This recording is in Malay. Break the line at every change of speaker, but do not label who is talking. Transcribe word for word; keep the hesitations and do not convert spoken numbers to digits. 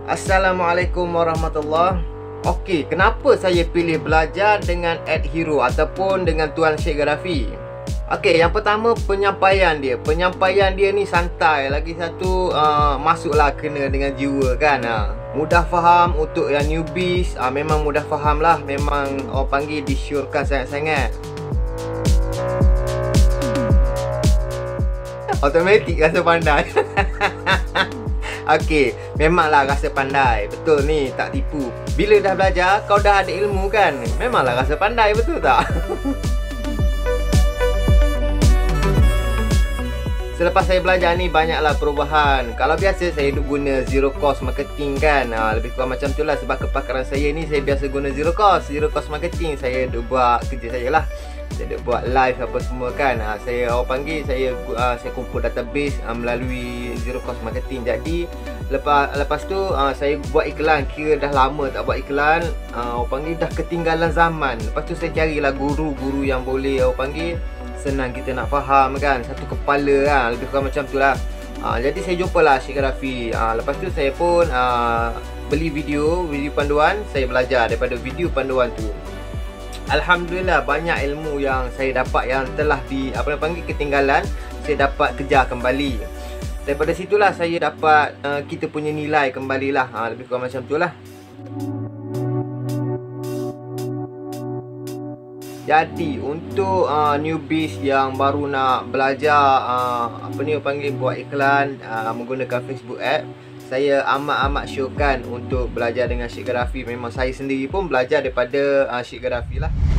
Assalamualaikum warahmatullahi. Okey, kenapa saya pilih belajar dengan Ed Hero ataupun dengan Tuan Syed Gaddafi? Okey, yang pertama penyampaian dia. Penyampaian dia ni santai. Lagi satu uh, masuklah kena dengan jiwa kan. Uh. Mudah faham untuk yang newbies. Uh, memang mudah faham lah. Memang orang panggil disyorkan sangat-sangat. Automatik rasa pandai. Okey, memanglah rasa pandai. Betul ni, tak tipu. Bila dah belajar, kau dah ada ilmu kan? Memanglah rasa pandai, betul tak? Selepas saya belajar ni, banyaklah perubahan. Kalau biasa saya duk guna zero cost marketing kan, ha, lebih kurang macam tu lah. Sebab kepakaran saya ni, saya biasa guna zero cost Zero cost marketing. Saya duk buat kerja saya lah. Saya duk buat live apa semua kan. ha, Saya orang panggil, saya uh, saya kumpul database uh, melalui zero cost marketing. Jadi lepas lepas tu uh, saya buat iklan. Kira dah lama tak buat iklan, uh, orang panggil dah ketinggalan zaman. Lepas tu saya carilah guru-guru yang boleh orang panggil senang kita nak faham kan, satu kepala kan, lebih kurang macam tu lah. ha, Jadi saya jumpalah Syed Gaddafi. ha, Lepas tu saya pun uh, beli video Video panduan. Saya belajar daripada video panduan tu. Alhamdulillah, banyak ilmu yang saya dapat yang telah di apa panggil ketinggalan, saya dapat kejar kembali. Daripada situlah saya dapat uh, kita punya nilai kembalilah. ha, Lebih kurang macam tu lah. Jadi untuk uh, newbies yang baru nak belajar uh, apa ni orang panggil buat iklan uh, menggunakan Facebook Ad, saya amat-amat syorkan untuk belajar dengan Syed Gaddafi. Memang saya sendiri pun belajar daripada uh, Syed Gaddafi lah.